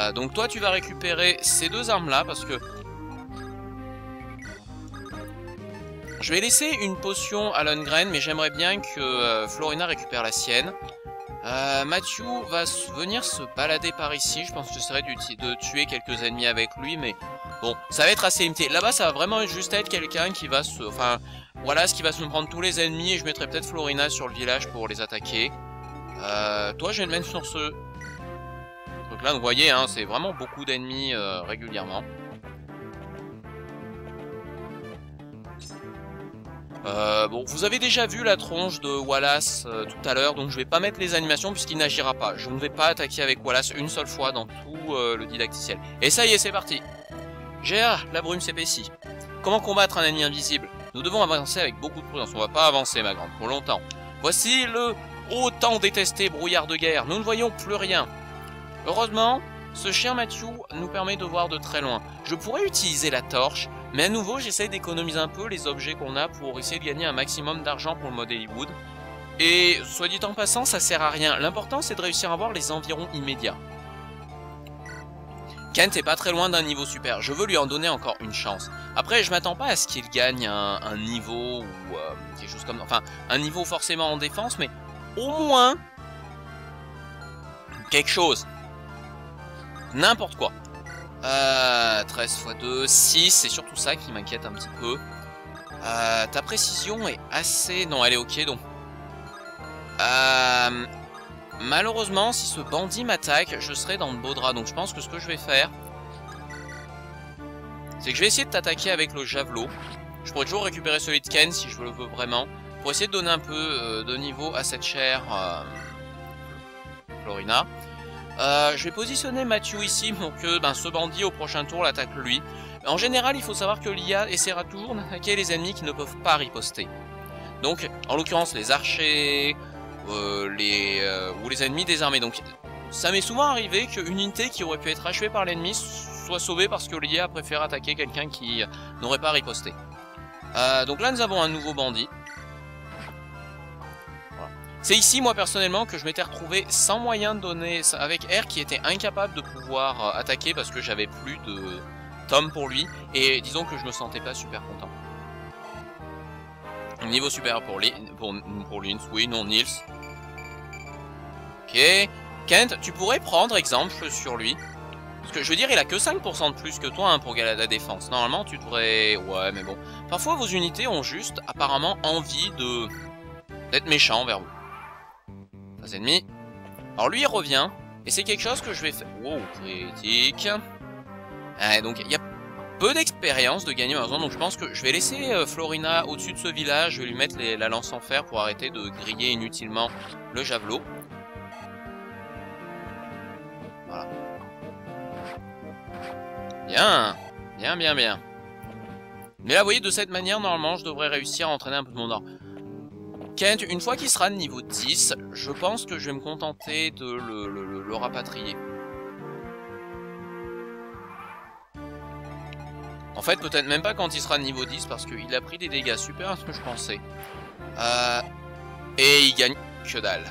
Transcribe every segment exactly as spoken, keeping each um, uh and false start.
Euh, donc toi tu vas récupérer ces deux armes là parce que je vais laisser une potion à Lundgren, mais j'aimerais bien que euh, Florina récupère la sienne. Euh, Matthew va venir se balader par ici. Je pense que j'essaierai de tuer quelques ennemis avec lui, mais bon, ça va être assez limité. Là-bas, ça va vraiment juste être quelqu'un qui va se... Enfin, voilà, ce qui va se prendre tous les ennemis, et je mettrai peut-être Florina sur le village pour les attaquer. Euh, toi, je vais le mettre sur ce truc-là. Donc, vous voyez, hein, c'est vraiment beaucoup d'ennemis euh, régulièrement. Euh, bon, vous avez déjà vu la tronche de Wallace euh, tout à l'heure, donc je vais pas mettre les animations puisqu'il n'agira pas. Je ne vais pas attaquer avec Wallace une seule fois dans tout euh, le didacticiel. Et ça y est, c'est parti. G A, la brume s'épaissit. Comment combattre un ennemi invisible? Nous devons avancer avec beaucoup de prudence. On va pas avancer, ma grande, pour longtemps. Voici le autant détesté brouillard de guerre. Nous ne voyons plus rien. Heureusement, ce cher Matthew nous permet de voir de très loin. Je pourrais utiliser la torche, mais à nouveau, j'essaie d'économiser un peu les objets qu'on a pour essayer de gagner un maximum d'argent pour le mode Hollywood. Et, soit dit en passant, ça sert à rien. L'important, c'est de réussir à voir les environs immédiats. Kent est pas très loin d'un niveau super. Je veux lui en donner encore une chance. Après, je m'attends pas à ce qu'il gagne un, un niveau ou euh, quelque chose comme... Enfin, un niveau forcément en défense, mais au moins... quelque chose. N'importe quoi. Euh, treize fois deux, six, c'est surtout ça qui m'inquiète un petit peu. Euh, ta précision est assez... Non, elle est ok, donc... Euh, malheureusement, si ce bandit m'attaque, je serai dans de beaux draps. Donc je pense que ce que je vais faire, c'est que je vais essayer de t'attaquer avec le javelot. Je pourrais toujours récupérer celui de Ken si je le veux vraiment, pour essayer de donner un peu euh, de niveau à cette chère euh, Florina. Euh, je vais positionner Matthew ici pour que ben, ce bandit au prochain tour l'attaque lui. En général, il faut savoir que l'I A essaiera toujours d'attaquer les ennemis qui ne peuvent pas riposter. Donc, en l'occurrence, les archers euh, les, euh, ou les ennemis désarmés. Donc, ça m'est souvent arrivé qu'une unité qui aurait pu être achevée par l'ennemi soit sauvée parce que l'I A préfère attaquer quelqu'un qui n'aurait pas riposté. Euh, donc là, nous avons un nouveau bandit. C'est ici, moi, personnellement, que je m'étais retrouvé sans moyen de donner... Avec R qui était incapable de pouvoir euh, attaquer parce que j'avais plus de Tom pour lui. Et disons que je me sentais pas super content. Niveau supérieur pour, les, pour, pour Linz, oui, non, Nils. Ok. Kent, tu pourrais prendre exemple sur lui. Parce que je veux dire, il a que cinq pour cent de plus que toi hein, pour gagner la défense. Normalement, tu devrais... Ouais, mais bon. Parfois, vos unités ont juste, apparemment, envie de... d'être méchants envers vous. Phase ennemie. Alors lui il revient. Et c'est quelque chose que je vais faire. Wow, critique. Ah, donc il y a peu d'expérience de gagner malheureusement. Donc je pense que je vais laisser euh, Florina au-dessus de ce village. Je vais lui mettre les, la lance en fer pour arrêter de griller inutilement le javelot. Voilà. Bien. Bien, bien, bien. Mais là vous voyez de cette manière normalement je devrais réussir à entraîner un peu de mon or. Kent, une fois qu'il sera de niveau dix, je pense que je vais me contenter de le, le, le, le rapatrier. En fait, peut-être même pas quand il sera de niveau dix, parce qu'il a pris des dégâts supérieurs à ce que je pensais. Euh, et il gagne que dalle.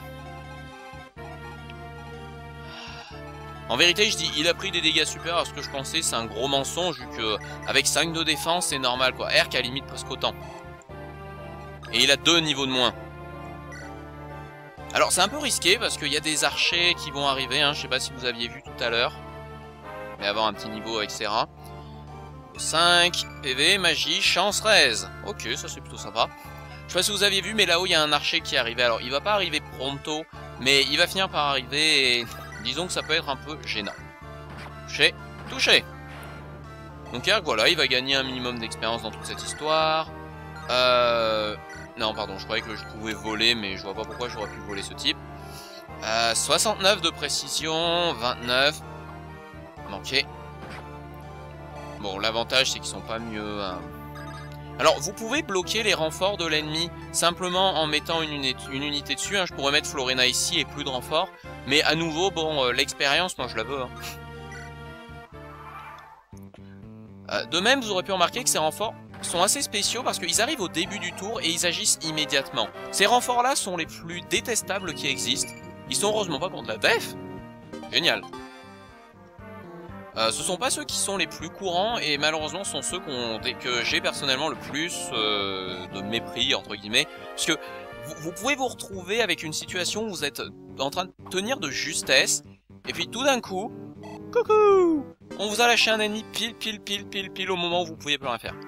En vérité, je dis il a pris des dégâts supérieurs à ce que je pensais, c'est un gros mensonge, vu que avec cinq de défense, c'est normal quoi. R qui a limite presque autant. Et il a deux niveaux de moins. Alors c'est un peu risqué parce qu'il y a des archers qui vont arriver, hein. Je sais pas si vous aviez vu tout à l'heure. Mais avoir un petit niveau avec Serra. cinq, P V, magie, chance, raise. Ok, ça c'est plutôt sympa. Je sais pas si vous aviez vu, mais là-haut il y a un archer qui est arrivé. Alors il va pas arriver pronto, mais il va finir par arriver et disons que ça peut être un peu gênant. Touché, touché. Donc voilà, il va gagner un minimum d'expérience dans toute cette histoire. Euh... Non, pardon, je croyais que je pouvais voler, mais je vois pas pourquoi j'aurais pu voler ce type. Euh, soixante-neuf de précision, vingt-neuf. Manqué. Bon, l'avantage, c'est qu'ils sont pas mieux... Hein. Alors, vous pouvez bloquer les renforts de l'ennemi simplement en mettant une, uni une unité dessus. Hein. Je pourrais mettre Florina ici et plus de renforts. Mais à nouveau, bon, euh, l'expérience, moi, je la veux. Hein. Euh, de même, vous aurez pu remarquer que ces renforts sont assez spéciaux parce qu'ils arrivent au début du tour et ils agissent immédiatement. Ces renforts-là sont les plus détestables qui existent. Ils sont heureusement pas contre la def. Génial. Euh, ce sont pas ceux qui sont les plus courants et malheureusement sont ceux qu'on, que j'ai personnellement le plus euh, de mépris entre guillemets, parce que vous, vous pouvez vous retrouver avec une situation où vous êtes en train de tenir de justesse et puis tout d'un coup, coucou, on vous a lâché un ennemi pile pile pile pile pile au moment où vous pouviez plus rien faire.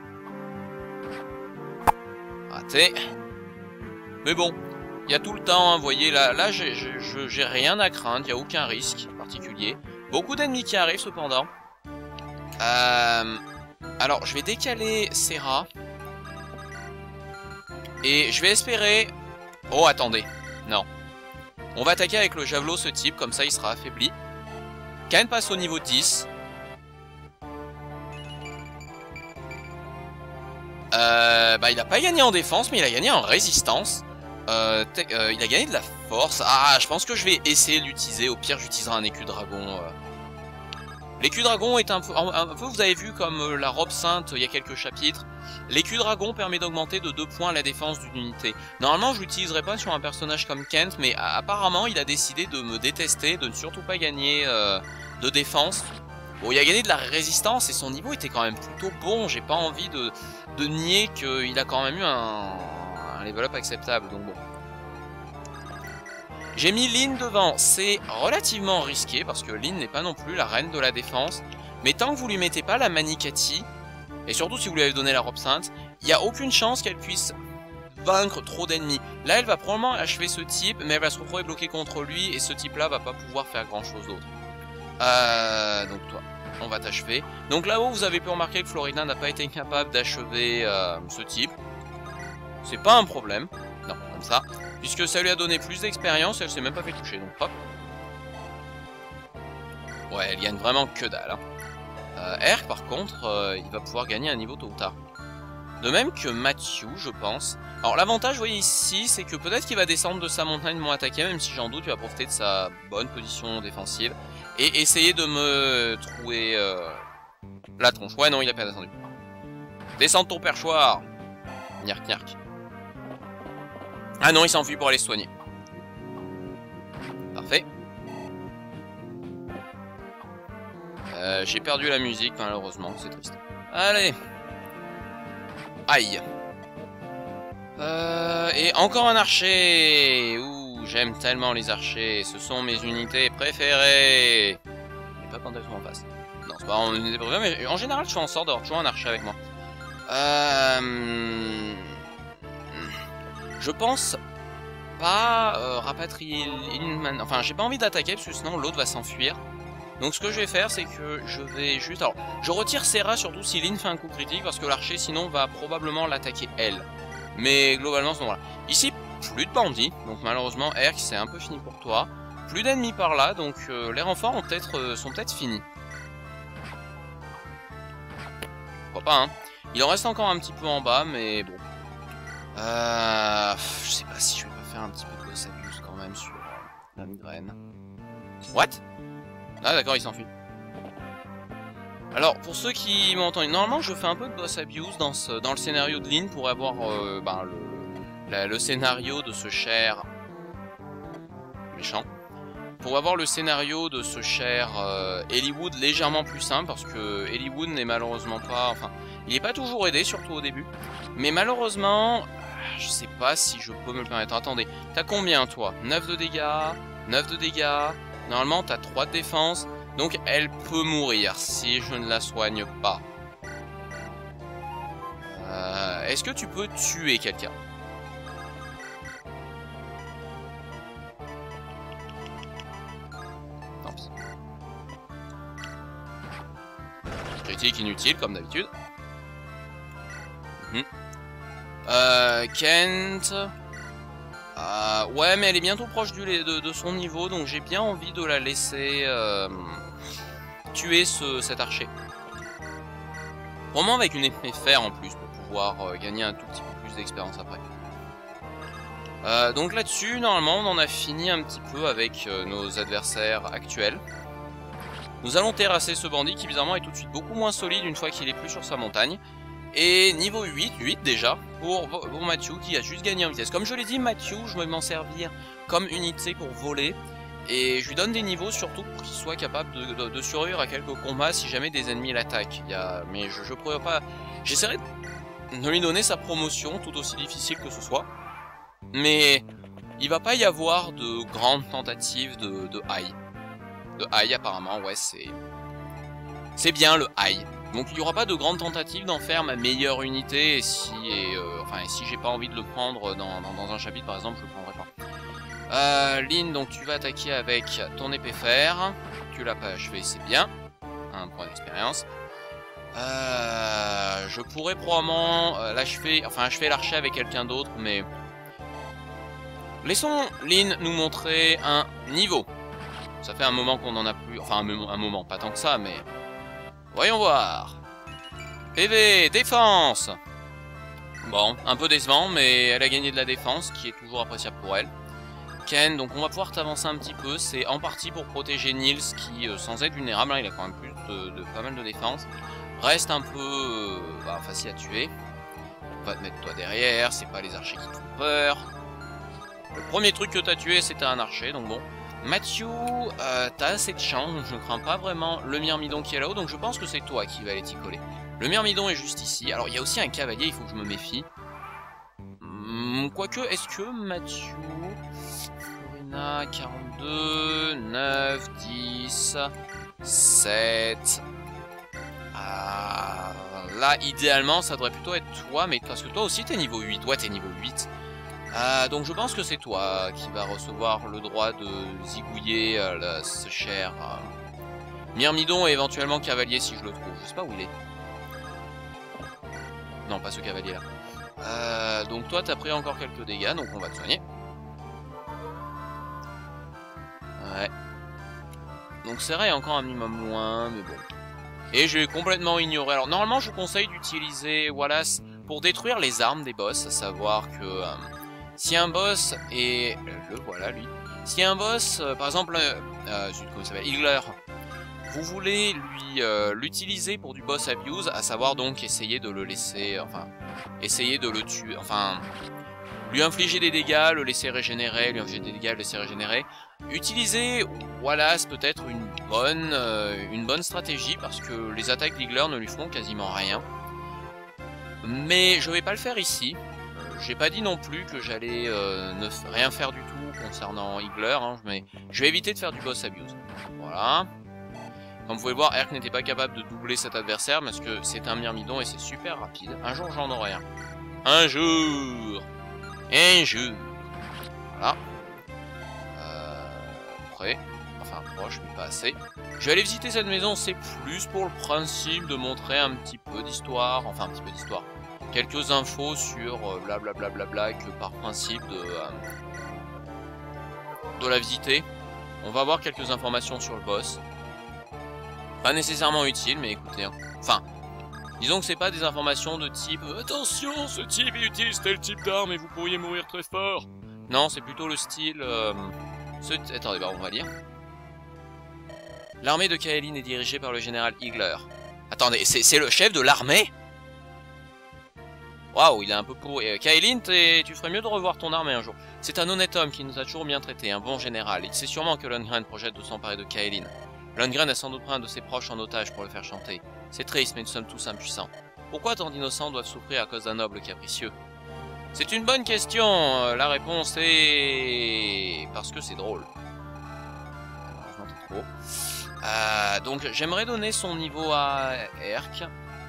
Raté. Mais bon, il y a tout le temps, hein, vous voyez, là, là j'ai rien à craindre, il n'y a aucun risque particulier. Beaucoup d'ennemis qui arrivent cependant. Euh, alors, je vais décaler Serra. Et je vais espérer... Oh, attendez. Non. On va attaquer avec le javelot ce type, comme ça il sera affaibli. Ken passe au niveau dix. Euh, bah, il a pas gagné en défense, mais il a gagné en résistance. Euh, euh, il a gagné de la force. Ah, je pense que je vais essayer de l'utiliser. Au pire, j'utiliserai un écu dragon. Euh. L'écu dragon est un peu, un, un peu, vous avez vu comme euh, la robe sainte, il y a quelques chapitres. L'écu dragon permet d'augmenter de deux points la défense d'une unité. Normalement, je l'utiliserai pas sur un personnage comme Kent, mais euh, apparemment, il a décidé de me détester, de ne surtout pas gagner euh, de défense. Bon, il a gagné de la résistance et son niveau était quand même plutôt bon. J'ai pas envie de, de nier qu'il a quand même eu un, un level up acceptable, donc bon. J'ai mis Lyn devant, c'est relativement risqué parce que Lyn n'est pas non plus la reine de la défense. Mais tant que vous lui mettez pas la Manikati, et surtout si vous lui avez donné la robe sainte, il n'y a aucune chance qu'elle puisse vaincre trop d'ennemis. Là, elle va probablement achever ce type, mais elle va se retrouver bloquée contre lui et ce type-là va pas pouvoir faire grand-chose d'autre. Euh, donc toi, on va t'achever. Donc là-haut, vous avez pu remarquer que Florina n'a pas été capable d'achever euh, ce type. C'est pas un problème. Non, comme ça. Puisque ça lui a donné plus d'expérience, elle s'est même pas fait toucher, donc hop. Ouais, elle gagne vraiment que dalle. Hein. Euh, Erk, par contre, euh, il va pouvoir gagner un niveau tôt ou tard. De même que Matthew, je pense. Alors l'avantage, vous voyez ici, c'est que peut-être qu'il va descendre de sa montagne moins attaqué, même si j'en doute, il va profiter de sa bonne position défensive. Et essayer de me trouer euh, la tronche. Ouais, non, il a pas descendu. Descends de ton perchoir. Nyark, nyark. Ah non, il s'enfuit pour aller se soigner. Parfait. Euh, J'ai perdu la musique, malheureusement, c'est triste. Allez. Aïe. Euh, et encore un archer. Ouh, j'aime tellement les archers. Ce sont mes unités préférées. Mais pas quand elles sont en face. Non, c'est pas en unité préférée, mais en général, je fais en sorte d'avoir toujours un archer avec moi. Euh... Je pense pas euh, rapatrier Lyn. Enfin, j'ai pas envie d'attaquer parce que sinon l'autre va s'enfuir. Donc ce que je vais faire, c'est que je vais juste... Alors, je retire Serra surtout si Lyn fait un coup critique parce que l'archer sinon va probablement l'attaquer elle. Mais globalement, c'est bon, voilà. Ici, plus de bandits, donc malheureusement, Erk, c'est un peu fini pour toi. Plus d'ennemis par là, donc euh, les renforts ont peut euh, sont peut-être finis. Pourquoi pas, hein. Il en reste encore un petit peu en bas, mais bon. Euh, je sais pas si je vais pas faire un petit peu de boss abuse quand même sur la migraine. What? Ah d'accord, il s'enfuit. Alors, pour ceux qui m'ont entendu, normalement je fais un peu de boss abuse dans, ce, dans le scénario de Lyn pour avoir euh, ben, le, la, le scénario de ce cher... méchant. Pour avoir le scénario de ce cher euh, Eliwood légèrement plus simple, parce que Eliwood n'est malheureusement pas... Enfin, il n'est pas toujours aidé, surtout au début. Mais malheureusement, je sais pas si je peux me le permettre. Attendez, t'as combien toi? neuf de dégâts, neuf de dégâts, normalement t'as trois de défense, donc elle peut mourir si je ne la soigne pas. Euh, Est-ce que tu peux tuer quelqu'un? Tant pis. Critique inutile comme d'habitude. Mmh. Euh, Kent... Euh, ouais, mais elle est bientôt proche du, de, de son niveau, donc j'ai bien envie de la laisser euh, tuer ce, cet archer. Vraiment avec une épée fer en plus, pour pouvoir euh, gagner un tout petit peu plus d'expérience après. Euh, donc là-dessus, normalement, on en a fini un petit peu avec euh, nos adversaires actuels. Nous allons terrasser ce bandit qui, bizarrement, est tout de suite beaucoup moins solide une fois qu'il est plus sur sa montagne. Et niveau huit, huit déjà, pour, pour Matthew qui a juste gagné en vitesse. Comme je l'ai dit, Matthew, je vais m'en servir comme unité pour voler. Et je lui donne des niveaux surtout pour qu'il soit capable de, de, de survivre à quelques combats si jamais des ennemis l'attaquent. A... Mais je, je pourrais pas... J'essaierai de lui donner sa promotion, tout aussi difficile que ce soit. Mais il va pas y avoir de grandes tentatives de, de high. De high apparemment, ouais, c'est... C'est bien le high. Donc il n'y aura pas de grandes tentatives d'en faire ma meilleure unité. Et si, et, euh, enfin, si j'ai pas envie de le prendre dans, dans, dans un chapitre par exemple, je le prendrai pas. Euh, Lynn, donc tu vas attaquer avec ton épée fer. Tu l'as pas achevé, c'est bien. Un point d'expérience. Euh, je pourrais probablement euh, l'achever, enfin achever l'archer avec quelqu'un d'autre, mais... Laissons Lynn nous montrer un niveau. Ça fait un moment qu'on en a plus, enfin un, un moment, pas tant que ça, mais... Voyons voir. P V, défense. Bon, un peu décevant, mais elle a gagné de la défense, qui est toujours appréciable pour elle. Ken, donc on va pouvoir t'avancer un petit peu, c'est en partie pour protéger Nils qui, euh, sans être vulnérable, hein, il a quand même plus de, de pas mal de défense, reste un peu euh, bah, facile à tuer. On va te mettre toi derrière, c'est pas les archers qui te font peur. Le premier truc que t'as tué c'était un archer, donc bon. Mathieu, euh, t'as assez de chance, je ne crains pas vraiment le myrmidon qui est là-haut, donc je pense que c'est toi qui va aller t'y coller. Le myrmidon est juste ici, alors il y a aussi un cavalier, il faut que je me méfie. Hum, Quoique, est-ce que Mathieu... Florina, quarante-deux, neuf, dix, sept... Ah, là, idéalement, ça devrait plutôt être toi, mais parce que toi aussi t'es niveau huit, ouais t'es niveau huit. Euh, donc je pense que c'est toi qui va recevoir le droit de zigouiller euh, ce cher euh, myrmidon et éventuellement cavalier si je le trouve. Je sais pas où il est. Non, pas ce cavalier là. Euh, donc toi t'as pris encore quelques dégâts, donc on va te soigner. Ouais. Donc Serra est encore un minimum loin, mais bon. Et je vais complètement ignorer. Alors normalement je vous conseille d'utiliser Wallace pour détruire les armes des boss, à savoir que... Euh, Si un boss est... Le voilà, lui. Si un boss, euh, par exemple, euh, euh, comment ça s'appelle, Igler, vous voulez lui euh, l'utiliser pour du boss abuse, à savoir donc essayer de le laisser... Enfin, essayer de le tuer... Enfin, lui infliger des dégâts, le laisser régénérer, lui infliger des dégâts, le laisser régénérer. Utilisez Wallace peut-être une bonne, euh, une bonne stratégie, parce que les attaques d'Igler ne lui font quasiment rien. Mais je vais pas le faire ici. J'ai pas dit non plus que j'allais euh, ne rien faire du tout concernant Igler, hein, mais je vais éviter de faire du boss abuse. Voilà. Comme vous pouvez le voir, Erk n'était pas capable de doubler cet adversaire parce que c'est un myrmidon et c'est super rapide. Un jour j'en aurai un. Un jour. Un jour. Voilà. Euh, prêt. Enfin proche, mais pas assez. Je vais aller visiter cette maison, c'est plus pour le principe de montrer un petit peu d'histoire. Enfin un petit peu d'histoire. Quelques infos sur blablabla bla bla bla que par principe de, euh, de la visiter. On va avoir quelques informations sur le boss. Pas nécessairement utiles, mais écoutez. Hein. Enfin, disons que c'est pas des informations de type « Attention, ce type il utilise tel type d'arme et vous pourriez mourir très fort ». Non, c'est plutôt le style... Euh, ce... Attendez, bah on va lire. L'armée de Kaelin est dirigée par le général Igler. Attendez, c'est le chef de l'armée ? Waouh, il est un peu pour... Euh, Kaelin, tu ferais mieux de revoir ton armée un jour. C'est un honnête homme qui nous a toujours bien traités, un bon général. Il sait sûrement que Lundgren projette de s'emparer de Kaelin. Lundgren a sans doute pris un de ses proches en otage pour le faire chanter. C'est triste, mais nous sommes tous impuissants. Pourquoi tant d'innocents doivent souffrir à cause d'un noble capricieux? C'est une bonne question. La réponse est... Parce que c'est drôle. Malheureusement, t'es trop. Euh, donc, j'aimerais donner son niveau à Erk.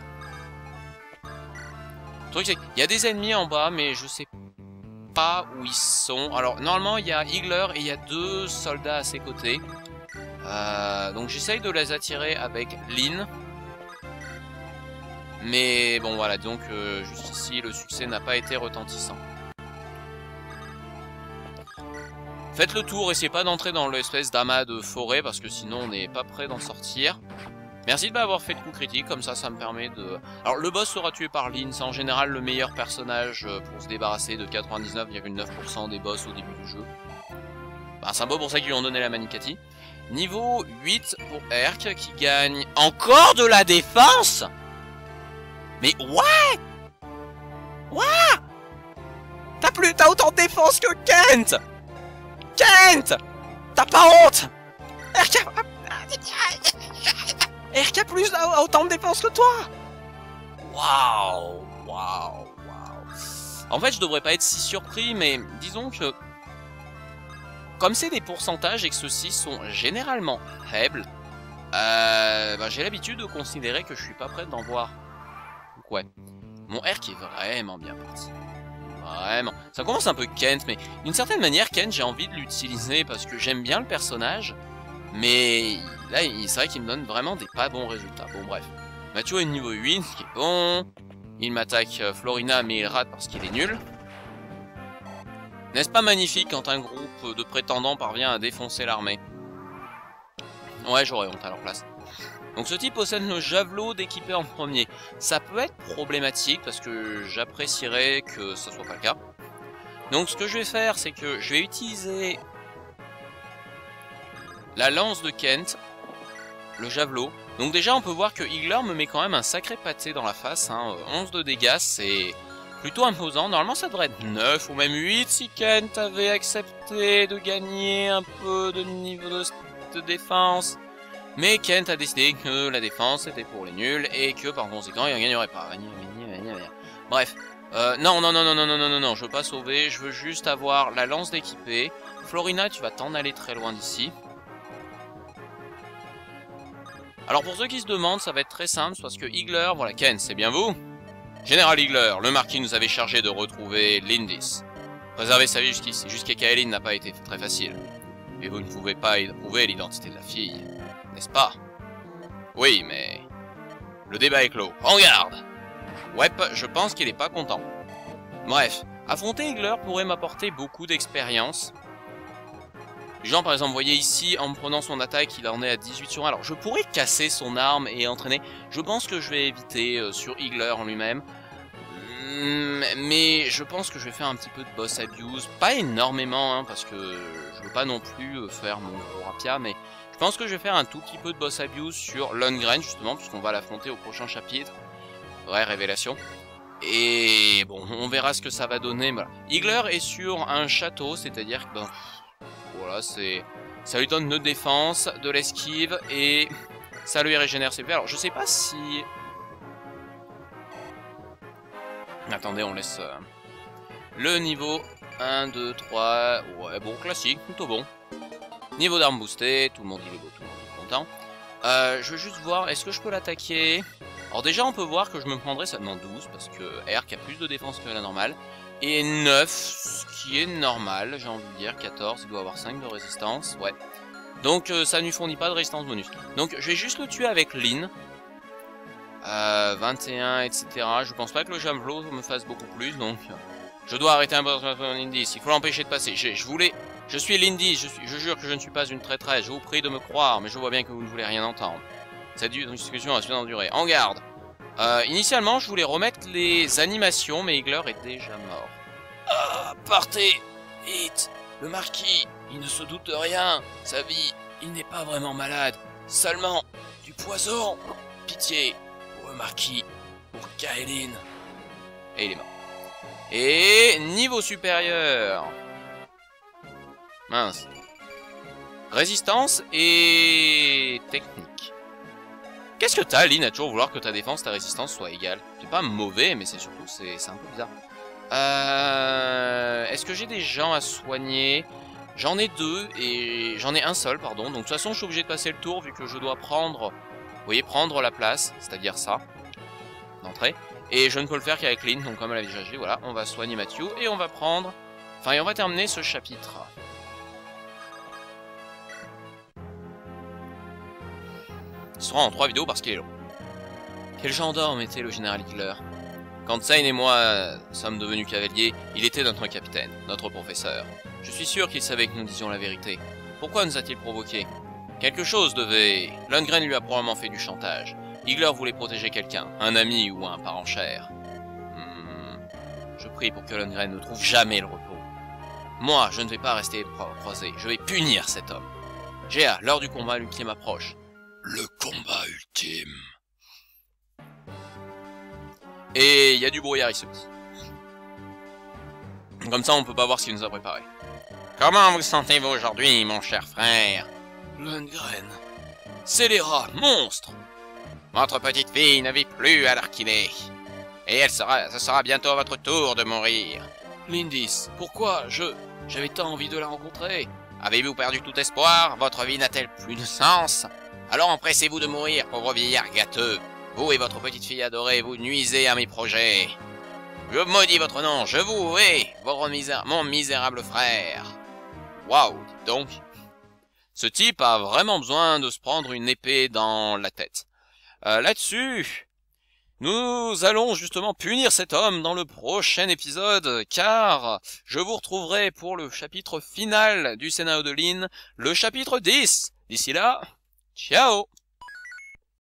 Le truc c'est qu'il y a des ennemis en bas mais je sais pas où ils sont. Alors normalement il y a Igler et il y a deux soldats à ses côtés. Euh, donc j'essaye de les attirer avec Lynn. Mais bon voilà, donc euh, juste ici le succès n'a pas été retentissant. Faites le tour, essayez pas d'entrer dans l'espèce d'amas de forêt parce que sinon on n'est pas prêt d'en sortir. Merci de m'avoir fait de coups critiques, comme ça, ça me permet de... Alors, le boss sera tué par Lynn, c'est en général le meilleur personnage pour se débarrasser de quatre-vingt-dix-neuf virgule neuf pour cent des boss au début du jeu. Bah, c'est un peu pour ça qu'ils lui ont donné la Manicati. Niveau huit pour Erk, qui gagne encore de la défense. Mais ouais. Ouais. T'as plus, t'as autant de défense que Kent. Kent. t'as pas honte? R K... R K plus a autant de défense que toi. Waouh, waouh, waouh. En fait, je devrais pas être si surpris, mais disons que... Comme c'est des pourcentages et que ceux-ci sont généralement faibles, euh, bah, j'ai l'habitude de considérer que je suis pas prêt d'en voir. Donc ouais, mon R qui est vraiment bien parti. Vraiment. Ça commence un peu Kent, mais d'une certaine manière, Kent, j'ai envie de l'utiliser parce que j'aime bien le personnage. Mais là, c'est vrai qu'il me donne vraiment des pas bons résultats. Bon, bref. Mathieu est niveau huit, ce qui est bon. Il m'attaque Florina, mais il rate parce qu'il est nul. N'est-ce pas magnifique quand un groupe de prétendants parvient à défoncer l'armée? Ouais, j'aurais honte à leur place. Donc ce type possède le javelot d'équiper en premier. Ça peut être problématique parce que j'apprécierais que ça soit pas le cas. Donc ce que je vais faire, c'est que je vais utiliser la lance de Kent, le javelot. Donc déjà on peut voir que Igler me met quand même un sacré pâté dans la face. Hein. onze de dégâts, c'est plutôt imposant. Normalement ça devrait être neuf ou même huit si Kent avait accepté de gagner un peu de niveau de, de défense. Mais Kent a décidé que la défense était pour les nuls et que par conséquent il ne gagnerait pas. Bref, euh, non, non, non, non, non, non, non, non, non, je veux pas sauver, je veux juste avoir la lance d'équipée. Florina, tu vas t'en aller très loin d'ici. Alors pour ceux qui se demandent, ça va être très simple, parce que Igler, voilà, Kent, c'est bien vous? Général Igler, le marquis nous avait chargé de retrouver Lindis. Préserver sa vie jusqu'ici, jusqu'à Kaelin n'a pas été très facile. Et vous ne pouvez pas prouver l'identité de la fille. N'est-ce pas? Oui, mais... Le débat est clos. En garde! Ouais, je pense qu'il est pas content. Bref, affronter Igler pourrait m'apporter beaucoup d'expérience. Genre, par exemple, vous voyez ici, en me prenant son attaque, il en est à dix-huit sur un. Alors, je pourrais casser son arme et entraîner. Je pense que je vais éviter euh, sur Igler en lui-même. Mais je pense que je vais faire un petit peu de boss abuse. Pas énormément, hein, parce que je veux pas non plus faire mon gros rapia, mais... Je pense que je vais faire un tout petit peu de boss abuse sur Lundgren, justement, puisqu'on va l'affronter au prochain chapitre. Vraie révélation. Et bon, on verra ce que ça va donner. Voilà. Igler est sur un château, c'est-à-dire que, ben, voilà, c'est, ça lui donne de défense, de l'esquive, et ça lui régénère ses P. Alors, je sais pas si... Attendez, on laisse euh, le niveau un, deux, trois. Ouais, bon, classique, plutôt bon. Niveau d'arme boosté, tout le monde il est beau, tout le monde est content. Euh, je veux juste voir, est-ce que je peux l'attaquer? Alors déjà on peut voir que je me prendrai seulement douze, parce que R qui a plus de défense que la normale. Et neuf, ce qui est normal, j'ai envie de dire, quatorze, il doit avoir cinq de résistance, ouais. Donc euh, ça ne lui fournit pas de résistance bonus. Donc je vais juste le tuer avec Lynn. Euh, vingt et un, et cetera. Je pense pas que le javelot me fasse beaucoup plus, donc... Je dois arrêter un boss Lindis, il faut l'empêcher de passer. Je, je voulais... Je suis Lindis, je, suis... je jure que je ne suis pas une traîtresse, je vous prie de me croire, mais je vois bien que vous ne voulez rien entendre. Cette discussion a suffisamment duré. En garde. Euh, initialement, je voulais remettre les animations, mais Igler est déjà mort. Ah, partez vite. Le marquis, il ne se doute de rien. Sa vie, il n'est pas vraiment malade. Seulement du poison. Pitié pour le marquis, pour Kaelin. Et il est mort. Et niveau supérieur. Mince. Résistance et technique. Qu'est-ce que t'as, Lynn, à toujours vouloir que ta défense, ta résistance soit égale? C'est pas mauvais, mais c'est surtout, c'est un peu bizarre. Euh, Est-ce que j'ai des gens à soigner? J'en ai deux, et j'en ai un seul, pardon. Donc de toute façon, je suis obligé de passer le tour, vu que je dois prendre, vous voyez, prendre la place, c'est-à-dire ça, d'entrée. Et je ne peux le faire qu'avec Lynn, donc comme elle avait déjà dit, voilà, on va soigner Mathieu, et on va prendre... Enfin, et on va terminer ce chapitre. Il sera en trois vidéos parce qu'il est long. Quel gendarme était le général Igler? Quand Zane et moi sommes devenus cavaliers, il était notre capitaine, notre professeur. Je suis sûr qu'il savait que nous disions la vérité. Pourquoi nous a-t-il provoqués? Quelque chose devait... Lundgren lui a probablement fait du chantage. Igler voulait protéger quelqu'un, un ami ou un parent cher. Hmm. Je prie pour que Lundgren ne trouve jamais le repos. Moi, je ne vais pas rester croisé, je vais punir cet homme. Géa, l'heure du combat ultime approche. Le combat ultime. Et il y a du brouillard ici. Comme ça, on peut pas voir ce qu'il nous a préparé. Comment vous sentez-vous aujourd'hui, mon cher frère? Lundgren. Scélérat, monstre! Votre petite fille ne vit plus à l'heure qu'il est. Et elle sera, ce sera bientôt votre tour de mourir. Lindis, pourquoi? Je... J'avais tant envie de la rencontrer. Avez-vous perdu tout espoir? Votre vie n'a-t-elle plus de sens? Alors empressez-vous de mourir, pauvre vieillard gâteux. Vous et votre petite fille adorée, vous nuisez à mes projets. Je maudis votre nom, je vous hais, votre misé- mon misérable frère. Waouh, dites donc. Ce type a vraiment besoin de se prendre une épée dans la tête. Euh, Là-dessus, nous allons justement punir cet homme dans le prochain épisode, car je vous retrouverai pour le chapitre final du scénario de Lyn, le chapitre dix. D'ici là, ciao!